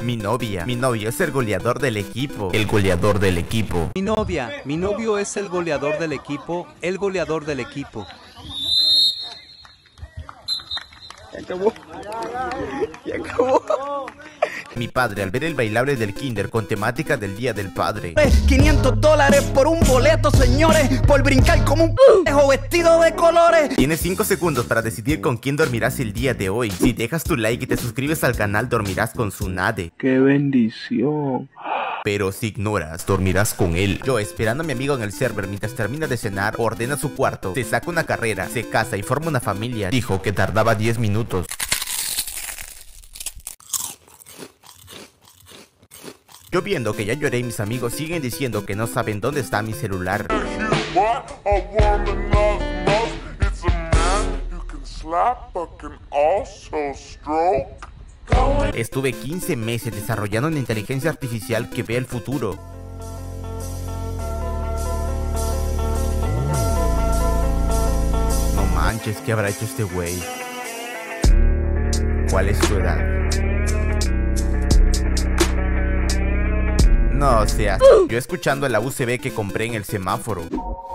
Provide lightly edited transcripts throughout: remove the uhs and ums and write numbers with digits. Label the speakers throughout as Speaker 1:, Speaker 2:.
Speaker 1: Mi novio es el goleador del equipo. El goleador del equipo.
Speaker 2: Mi novio es el goleador del equipo. El goleador del equipo.
Speaker 1: Ya acabó. Mi padre al ver el bailable del kinder con temática del Día del Padre.
Speaker 3: $500 por un boleto, señores, por brincar como un p***jo vestido de colores.
Speaker 1: Tienes 5 segundos para decidir con quién dormirás el día de hoy. Si dejas tu like y te suscribes al canal, dormirás con Tsunade.
Speaker 4: ¡Qué bendición!
Speaker 1: Pero si ignoras, dormirás con él. Yo, esperando a mi amigo en el server mientras termina de cenar, ordena su cuarto, se saca una carrera, se casa y forma una familia. Dijo que tardaba 10 minutos. Yo viendo que ya lloré y mis amigos siguen diciendo que no saben dónde está mi celular. Estuve 15 meses desarrollando una inteligencia artificial que ve el futuro. No manches, ¿qué habrá hecho este güey? ¿Cuál es su edad? No, o sea, yo escuchando la USB que compré en el semáforo.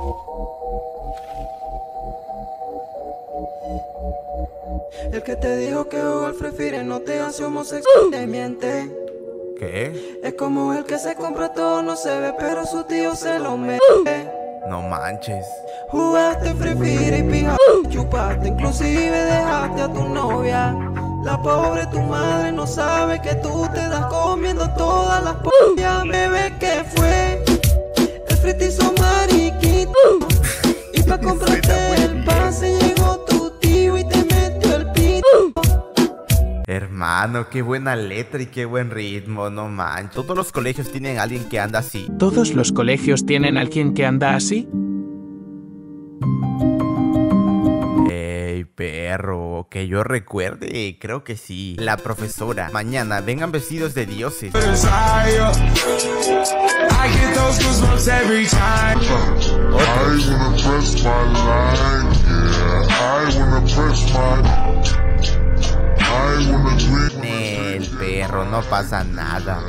Speaker 5: El que te dijo que jugar Free Fire no te hace homosexual te miente.
Speaker 1: ¿Qué?
Speaker 5: Es como el que se compra todo, no se ve, pero su tío se lo mete.
Speaker 1: No manches.
Speaker 5: Jugaste Free Fire y pija, chupaste, inclusive dejaste a tu novia. La pobre tu madre no sabe que tú te das comiendo todas las pollas. Bebé, ¿qué fue? El free te hizo mariquito. Y pa' comprarte el pase llegó tu tío y te metió el pito.
Speaker 1: Hermano, qué buena letra y qué buen ritmo, no manches. Todos los colegios tienen a alguien que anda así.
Speaker 6: ¿Todos los colegios tienen a alguien que anda así?
Speaker 1: Perro, que yo recuerde, creo que sí. La profesora, mañana vengan vestidos de dioses. El perro, no pasa nada.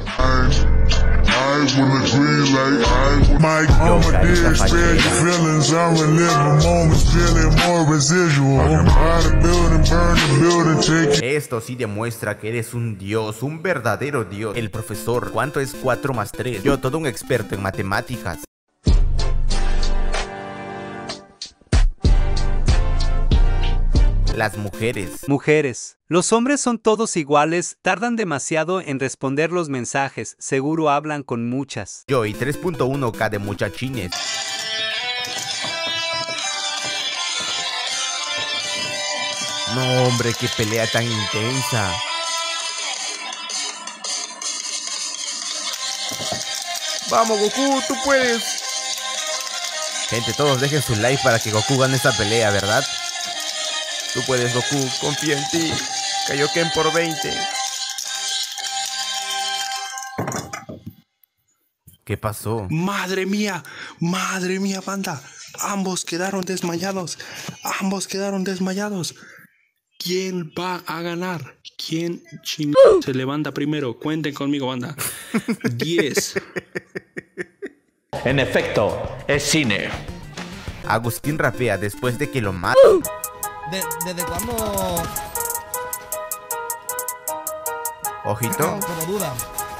Speaker 1: Esto sí demuestra que eres un dios, un verdadero dios. El profesor, ¿cuánto es 4 más 3? Yo, todo un experto en matemáticas. Las mujeres.
Speaker 2: Los hombres son todos iguales, tardan demasiado en responder los mensajes, seguro hablan con muchas.
Speaker 1: Yo y 3.1K de muchachines. No, hombre, qué pelea tan intensa. Vamos, Goku, tú puedes. Gente, todos dejen su like para que Goku gane esta pelea, ¿verdad? Tú puedes, Goku, confío en ti. Kaioken por 20. ¿Qué pasó?
Speaker 7: Madre mía, banda. Ambos quedaron desmayados. ¿Quién va a ganar? ¿Quién se levanta primero? Cuenten conmigo, banda. 10.
Speaker 8: En efecto, es cine.
Speaker 1: Agustín rapea después de que lo mata.
Speaker 3: ¿Desde cuándo?
Speaker 1: Ojito.
Speaker 3: Como duda.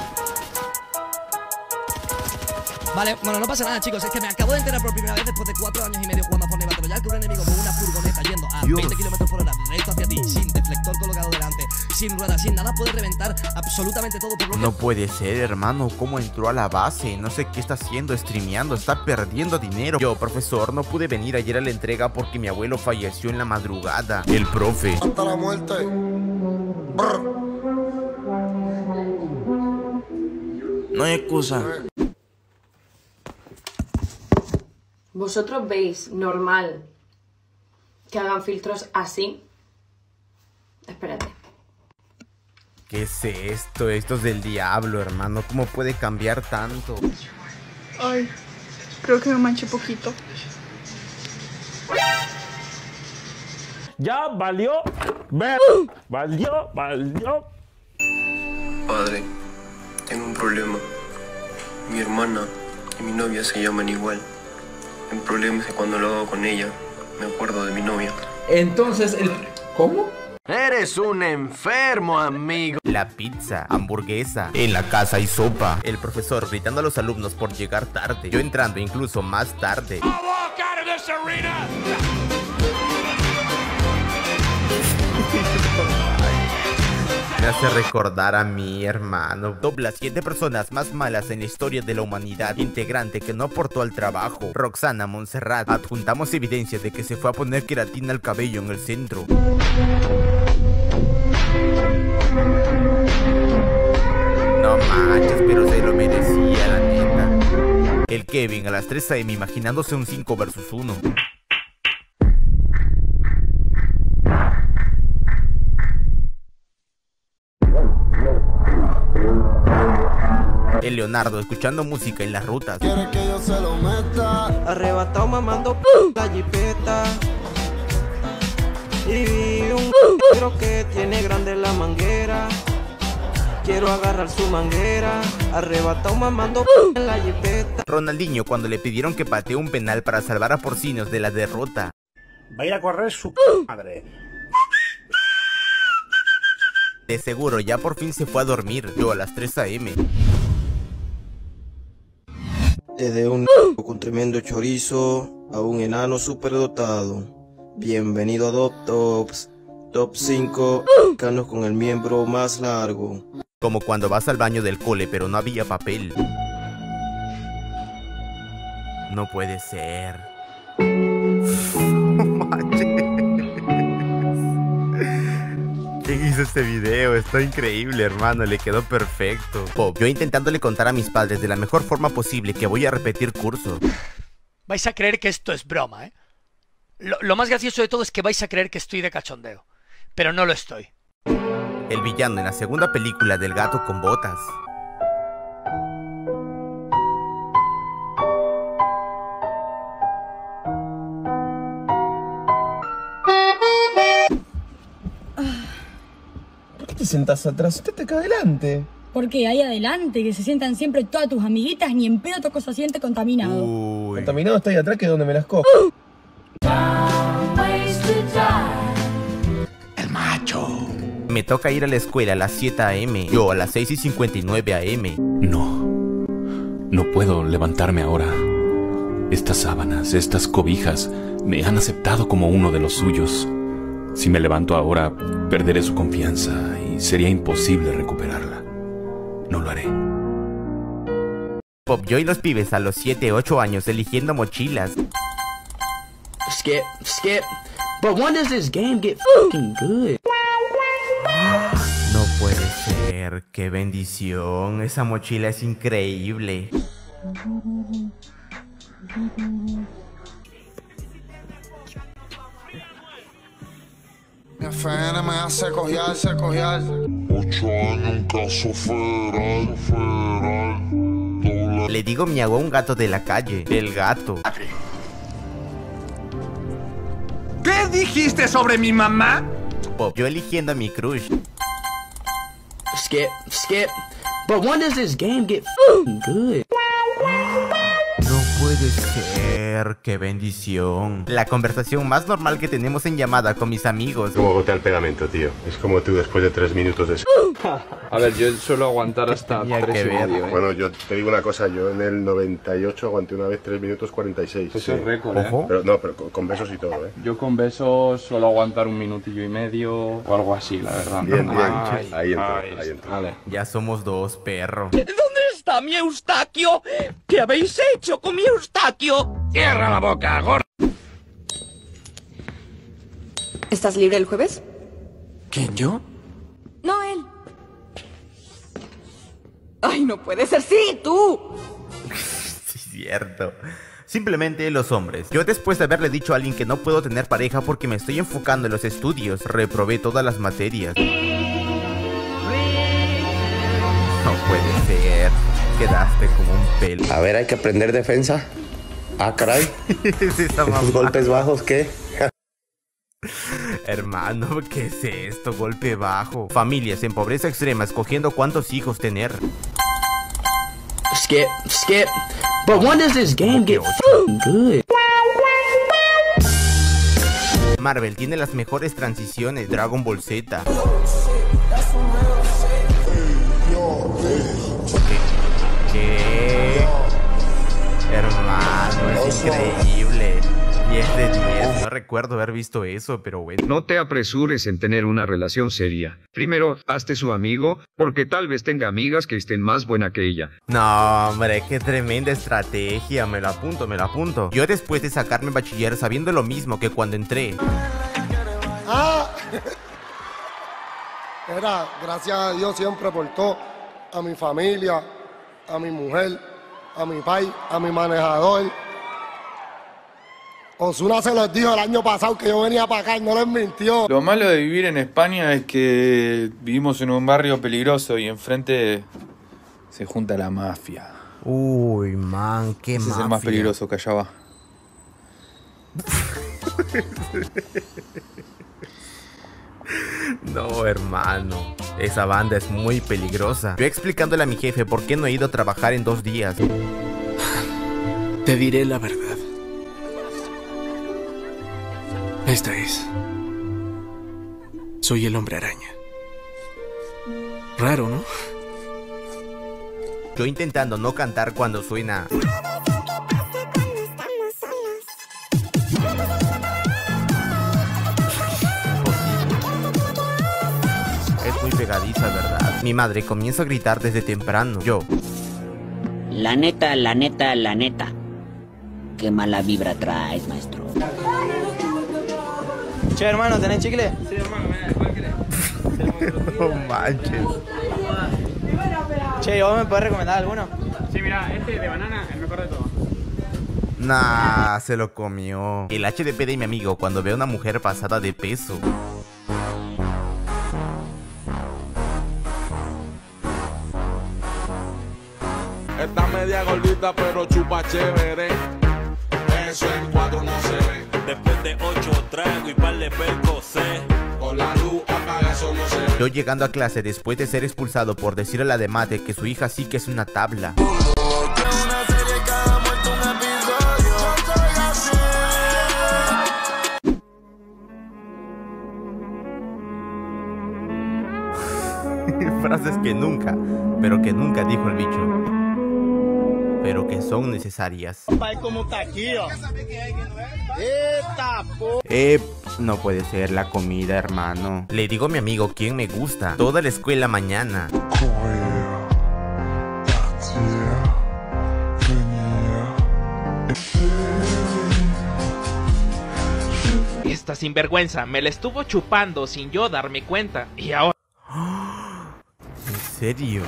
Speaker 3: Vale, bueno, no pasa nada, chicos. Es que me acabo de enterar por primera vez después de 4 años y medio jugando a Fortnite Battle Royale que un enemigo con una furgoneta yendo a 20 km por hora directo hacia ti, sin deflector colocado delante, sin ruedas, sin nada, puede reventar absolutamente todo por lo que...
Speaker 1: No puede ser, hermano. ¿Cómo entró a la base? No sé qué está haciendo, streameando, está perdiendo dinero. Yo, profesor, no pude venir ayer a la entrega porque mi abuelo falleció en la madrugada. El profe.
Speaker 9: Hasta la muerte. Brr. No hay excusa.
Speaker 10: ¿Vosotros veis normal que hagan filtros así? Espérate.
Speaker 1: ¿Qué es esto? Esto es del diablo, hermano. ¿Cómo puede cambiar tanto?
Speaker 11: Ay, creo que me manché poquito.
Speaker 8: Ya valió. Valió.
Speaker 9: Padre,
Speaker 12: Tengo un problema. Mi hermana y mi novia se llaman igual. El problema es que cuando lo hago con ella, me acuerdo de mi novia.
Speaker 13: Entonces el... ¿Cómo?
Speaker 9: Eres un enfermo, amigo.
Speaker 1: La pizza, hamburguesa, en la casa hay sopa. El profesor gritando a los alumnos por llegar tarde. Yo entrando incluso más tarde. Me hace recordar a mi hermano. Top las 7 personas más malas en la historia de la humanidad. Integrante que no aportó al trabajo. Roxana Montserrat. Adjuntamos evidencia de que se fue a poner queratina al cabello en el centro. No manches, pero se lo merecía, la neta. El Kevin a las 3 AM imaginándose un 5 versus 1. El Leonardo escuchando música en las rutas.
Speaker 5: Quiere que yo se lo meta. Arrebatado mamando la jipeta. Y vi un creo que tiene grande la manguera. Quiero agarrar su manguera. Arrebatado mamando en la jipeta.
Speaker 1: Ronaldinho cuando le pidieron que patee un penal para salvar a Porcinos de la derrota.
Speaker 14: Va a ir a correr su madre.
Speaker 1: De seguro ya por fin se fue a dormir. Yo a las 3 AM.
Speaker 5: Desde un con tremendo chorizo a un enano superdotado. Bienvenido a Dop Tops. Top 5 canos con el miembro más largo.
Speaker 1: Como cuando vas al baño del cole pero no había papel. No puede ser. ¿Quién hizo este video? Está increíble, hermano, le quedó perfecto. Yo intentándole contar a mis padres de la mejor forma posible que voy a repetir curso.
Speaker 15: Vais a creer que esto es broma, ¿eh? Lo más gracioso de todo es que vais a creer que estoy de cachondeo. Pero no lo estoy.
Speaker 1: El villano en la segunda película del gato con botas.
Speaker 16: ¿Por qué te sentás atrás? Siéntate acá adelante.
Speaker 17: Porque ahí adelante, que se sientan siempre todas tus amiguitas, ni en pedo toco su asiento contaminado.
Speaker 16: Contaminado está ahí atrás, que es donde me las cojo.
Speaker 1: El macho. Me toca ir a la escuela a las 7 AM. Yo a las 6:59 AM.
Speaker 18: No puedo levantarme ahora. Estas sábanas, estas cobijas, me han aceptado como uno de los suyos. Si me levanto ahora, perderé su confianza y sería imposible recuperarla. No lo haré.
Speaker 1: Yo y los pibes a los 7, 8 años eligiendo mochilas.
Speaker 19: Skip. But when does this game get fucking good?
Speaker 1: No puede ser, qué bendición. Esa mochila es increíble.
Speaker 9: Mi FN me hace cojear.
Speaker 20: 8 años, un caso federal.
Speaker 1: Le digo miau a un gato de la calle. El gato.
Speaker 21: ¿Qué dijiste sobre mi mamá?
Speaker 1: Yo eligiendo a mi crush.
Speaker 19: Skip. But when does this game get fucking good?
Speaker 1: No puede ser, qué bendición. La conversación más normal que tenemos en llamada con mis amigos.
Speaker 22: Como gotea el pegamento, tío. Es como tú después de 3 minutos de...
Speaker 23: A ver, yo suelo aguantar hasta 3,5, ¿eh?
Speaker 22: Bueno, yo te digo una cosa, yo en el 98 aguanté una vez 3 minutos 46.
Speaker 23: Eso es récord, ¿eh?
Speaker 22: Pero con besos y todo, ¿eh?
Speaker 23: Yo con besos suelo aguantar 1 minutillo y medio o algo así, la verdad.
Speaker 22: Bien. Ahí entra.
Speaker 23: Vale.
Speaker 1: Ya somos 2, perro.
Speaker 24: ¿Dónde está mi Eustaquio? ¿Qué habéis hecho con mi Eustaquio? ¡Cierra la boca, gordo!
Speaker 25: ¿Estás libre el jueves?
Speaker 24: ¿Quién, yo?
Speaker 25: No, él. Ay, no puede ser. ¡Sí, tú!
Speaker 1: Sí, cierto. Simplemente los hombres. Yo después de haberle dicho a alguien que no puedo tener pareja porque me estoy enfocando en los estudios, reprobé todas las materias. No puede ser. Quedaste como un pelo.
Speaker 26: A ver, hay que aprender defensa. Ah, caray.
Speaker 1: ¿Esos
Speaker 26: golpes bajos qué?
Speaker 1: Hermano, ¿qué es esto? Golpe bajo. Familias en pobreza extrema escogiendo cuántos hijos tener.
Speaker 19: Skip. But when does this game get good?
Speaker 1: Marvel tiene las mejores transiciones. Dragon Ball Z. ¿Qué? Hermano, es increíble. 10 de 10. No recuerdo haber visto eso, pero bueno.
Speaker 2: No te apresures en tener una relación seria. Primero, hazte su amigo, porque tal vez tenga amigas que estén más buena que ella.
Speaker 1: No, hombre, qué tremenda estrategia. Me lo apunto. Yo después de sacarme bachiller sabiendo lo mismo que cuando entré.
Speaker 3: Era, gracias a Dios siempre por todo. A mi familia, a mi mujer, a mi país, a mi manejador. Ozuna se los dijo el año pasado que yo venía para acá y no les mintió.
Speaker 23: Lo malo de vivir en España es que vivimos en un barrio peligroso y enfrente se junta la mafia.
Speaker 1: Uy, man, qué mafia.
Speaker 23: Ese es el más peligroso que allá va.
Speaker 1: No, hermano, esa banda es muy peligrosa. Yo explicándole a mi jefe por qué no he ido a trabajar en 2 días.
Speaker 4: Te diré la verdad. Esta es. Soy el Hombre Araña. Raro, ¿no?
Speaker 1: Yo intentando no cantar cuando suena. Es muy pegadiza, ¿verdad? Mi madre comienza a gritar desde temprano. Yo.
Speaker 6: La neta. Qué mala vibra traes, maestro.
Speaker 7: Che, hermano, ¿tenés chicle?
Speaker 23: Sí, hermano, ¿cuál querés?
Speaker 1: No manches.
Speaker 7: Che, ¿vos me podés recomendar alguno?
Speaker 23: Sí, mira, este de banana, el mejor de todos.
Speaker 1: Nah, se lo comió. El HDP de mi amigo cuando ve a una mujer pasada de peso.
Speaker 20: Está media gordita pero chupa chévere. Eso en 4 no se ve.
Speaker 10: Después de 8 tragos y par de percocé.
Speaker 20: Con la luz apaga, eso no se ve.
Speaker 1: Yo llegando a clase después de ser expulsado por decirle a la de mate que su hija sí que es una tabla. Frases que nunca, pero que nunca dijo el bicho. Pero que son necesarias. No puede ser la comida, hermano. Le digo a mi amigo quién me gusta. Toda la escuela mañana.
Speaker 27: Esta sinvergüenza me la estuvo chupando sin yo darme cuenta. Y ahora...
Speaker 1: ¿En serio?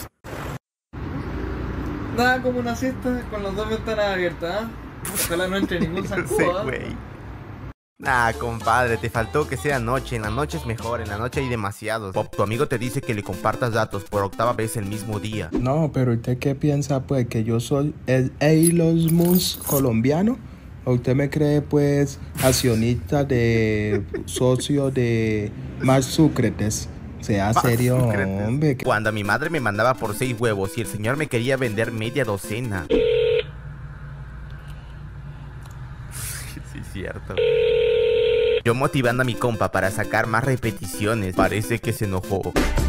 Speaker 7: Nada como una siesta con las 2 ventanas abiertas, ¿eh? Ojalá no entre ningún zancudo,
Speaker 1: güey. Nah, compadre, te faltó que sea noche. En la noche es mejor, en la noche hay demasiados. Pop, tu amigo te dice que le compartas datos por 8ª vez el mismo día.
Speaker 16: No, pero ¿usted qué piensa, pues? ¿Que yo soy el Elon Musk colombiano? ¿O usted me cree, pues, accionista de socio de Mark Zuckerberg? Sea serio, hombre.
Speaker 1: Cuando mi madre me mandaba por 6 huevos y el señor me quería vender media docena. Sí, cierto. Yo motivando a mi compa para sacar más repeticiones. Parece que se enojó.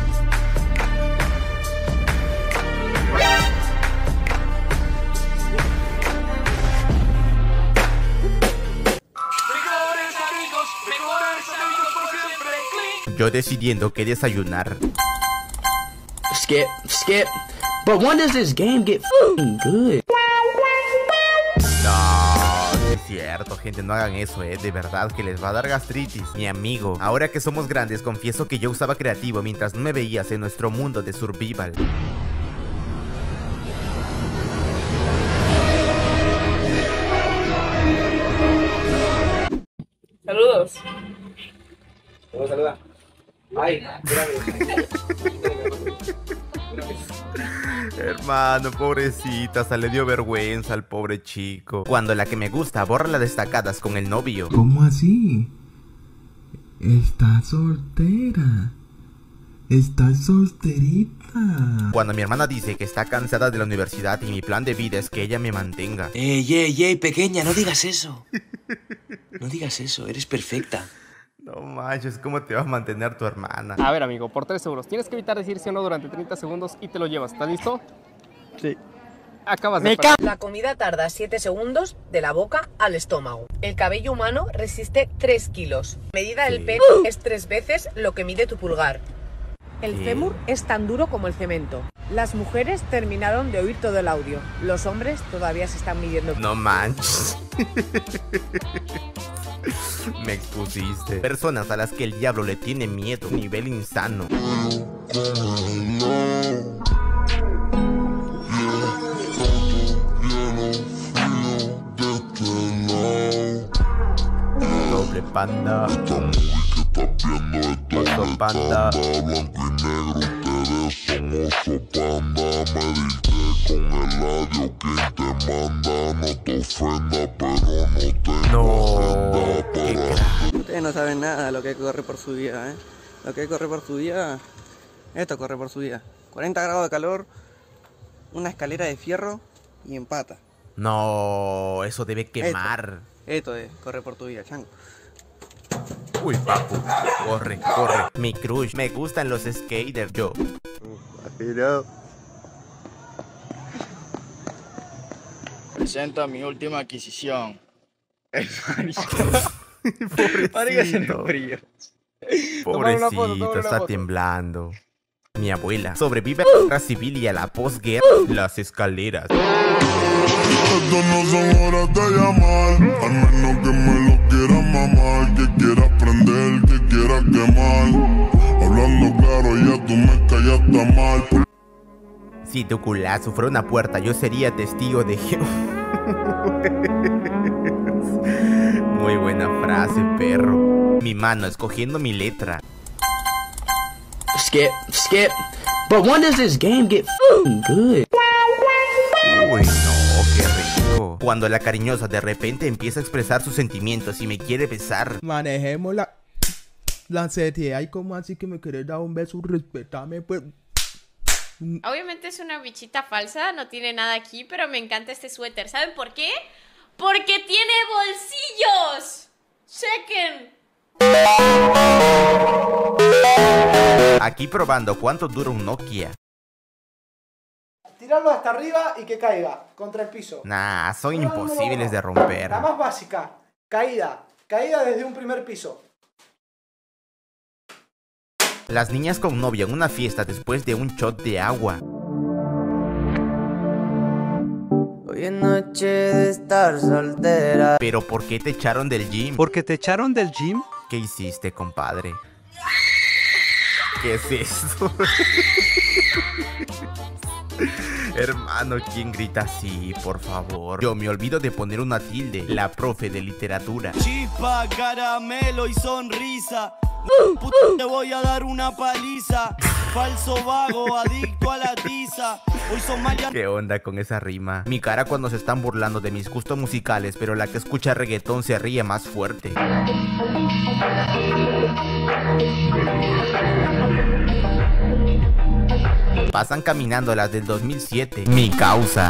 Speaker 1: Yo decidiendo qué desayunar.
Speaker 19: Skip. But when does this game get good?
Speaker 1: No, es cierto, gente, no hagan eso, de verdad que les va a dar gastritis. Mi amigo, ahora que somos grandes, confieso que yo usaba creativo mientras no me veías en nuestro mundo de survival.
Speaker 7: Saludos.
Speaker 28: Saluda. Ay,
Speaker 1: Hermano, pobrecita, hasta le dio vergüenza al pobre chico. Cuando la que me gusta borra las destacadas con el novio.
Speaker 29: ¿Cómo así? ¿Está soltera?
Speaker 16: Estás solterita.
Speaker 1: Cuando mi hermana dice que está cansada de la universidad y mi plan de vida es que ella me mantenga.
Speaker 5: Ey, pequeña, no digas eso. No digas eso, eres perfecta.
Speaker 1: No manches, ¿cómo te va a mantener tu hermana?
Speaker 8: A ver, amigo, por 3 euros. Tienes que evitar decir sí o no durante 30 segundos y te lo llevas. ¿Estás listo? Sí. Acabas de perder.
Speaker 11: La comida tarda 7 segundos de la boca al estómago. El cabello humano resiste 3 kilos. La medida del pene es 3 veces lo que mide tu pulgar. El fémur es tan duro como el cemento. Las mujeres terminaron de oír todo el audio. Los hombres todavía se están midiendo.
Speaker 1: No manches. Me expusiste. Personas a las que el diablo le tiene miedo. Nivel insano. Doble panda. Oso panda.
Speaker 12: Ustedes no saben nada de lo que corre por su día, ¿eh? Lo que corre por su día, esto corre por su día. 40 grados de calor, una escalera de fierro y empata.
Speaker 1: No, eso debe quemar.
Speaker 12: Esto corre por tu día, chango.
Speaker 1: Uy, papu, corre. Mi crush, me gustan los skaters, yo.
Speaker 13: Presento mi última adquisición.
Speaker 1: Pobrecito, está temblando. Mi abuela sobrevive a la guerra civil y a la posguerra. Las escaleras.
Speaker 14: Esto no son horas de llamar, al menos que me lo quiera mamar, que quiera prender, que quiera quemar. Hablando claro, ya tú me callaste mal.
Speaker 1: Si tu culazo fuera una puerta, yo sería testigo de Jehová. Muy buena frase, perro. Mi mano escogiendo mi letra.
Speaker 19: Skip. But when does this game get f***ing good?
Speaker 1: Uy, no, qué rico. Cuando la cariñosa de repente empieza a expresar sus sentimientos y me quiere besar.
Speaker 16: Manejemos la serie. Ay, ¿cómo así que me querés dar un beso? Respetame, pues.
Speaker 15: Obviamente es una bichita falsa, no tiene nada aquí, pero me encanta este suéter. ¿Saben por qué? ¡Porque tiene bolsillos! ¡Chequen!
Speaker 1: Aquí probando cuánto dura un Nokia.
Speaker 28: Tirarlo hasta arriba y que caiga contra el piso.
Speaker 1: Nah, son imposibles de romper.
Speaker 28: La más básica, caída desde un primer piso.
Speaker 1: Las niñas con novia en una fiesta después de un shot de agua.
Speaker 29: Hoy es noche de estar soltera.
Speaker 1: ¿Pero por qué te echaron del gym?
Speaker 30: ¿Por qué te echaron del gym?
Speaker 1: ¿Qué hiciste, compadre? ¿Qué es esto? Hermano, ¿quién grita así? Por favor. Yo me olvido de poner una tilde. La profe de literatura.
Speaker 31: Chispa, caramelo y sonrisa. Te voy a dar una paliza. Falso vago, adicto a la tiza. Hoy son mayas.
Speaker 1: ¿Qué onda con esa rima? Mi cara cuando se están burlando de mis gustos musicales, pero la que escucha reggaetón se ríe más fuerte. Pasan caminando las del 2007. Mi causa.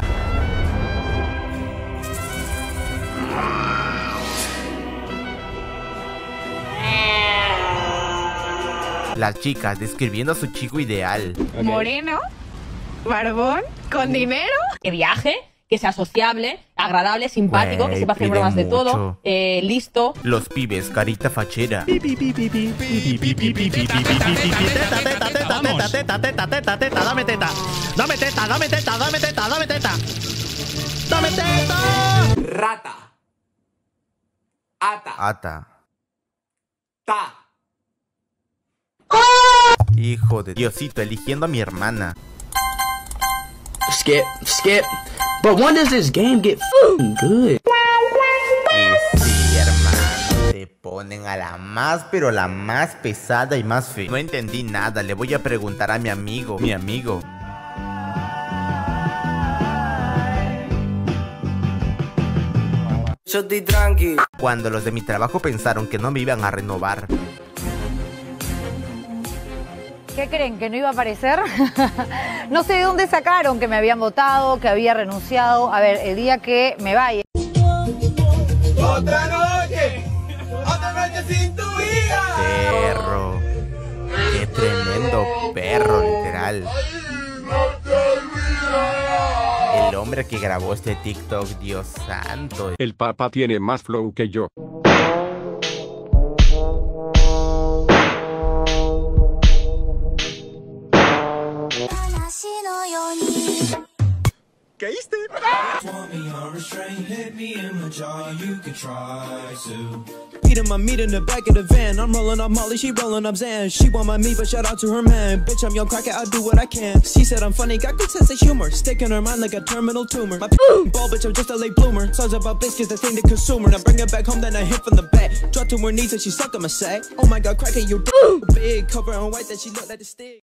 Speaker 1: Las chicas describiendo a su chico ideal.
Speaker 32: Moreno, barbón, con dinero.
Speaker 15: Que viaje, que sea sociable, agradable, simpático, que sepa hacer bromas de todo, listo.
Speaker 1: Los pibes, carita fachera.
Speaker 30: Dame teta.
Speaker 9: Rata.
Speaker 1: Ata.
Speaker 9: Ta.
Speaker 1: Hijo de Diosito, eligiendo a mi hermana.
Speaker 19: Skip. But when does this game get f***ing good?
Speaker 1: Y sí, hermano, te ponen a la más, pero la más pesada y más fea. No entendí nada, le voy a preguntar a mi amigo.
Speaker 29: Yo estoy tranqui.
Speaker 1: Cuando los de mi trabajo pensaron que no me iban a renovar.
Speaker 2: ¿Qué creen? ¿Que no iba a aparecer? No sé de dónde sacaron que me habían votado, que había renunciado. A ver, el día que me vaya.
Speaker 31: Otra noche sin tu hija.
Speaker 1: Perro. Qué tremendo perro, literal. El hombre que grabó este TikTok, Dios santo.
Speaker 3: El papá tiene más flow que yo.
Speaker 31: ¿Caíste? Eating my meat in the back of the van. I'm rolling up Molly, she rolling up Zan. She want my meat, but shout out to her man. Bitch, I'm young cracker, I do what I can. She said I'm funny, got good sense of humor. Stick in her mind like a terminal tumor. My ball, bitch, I'm just a late bloomer. Songs about biscuits, the thing to consumer. Now bring her back home, then I hit from the back. Drop to her knees and she suck on my sack. Oh my god, cracker, you big. Cover on white, that she look like a stick.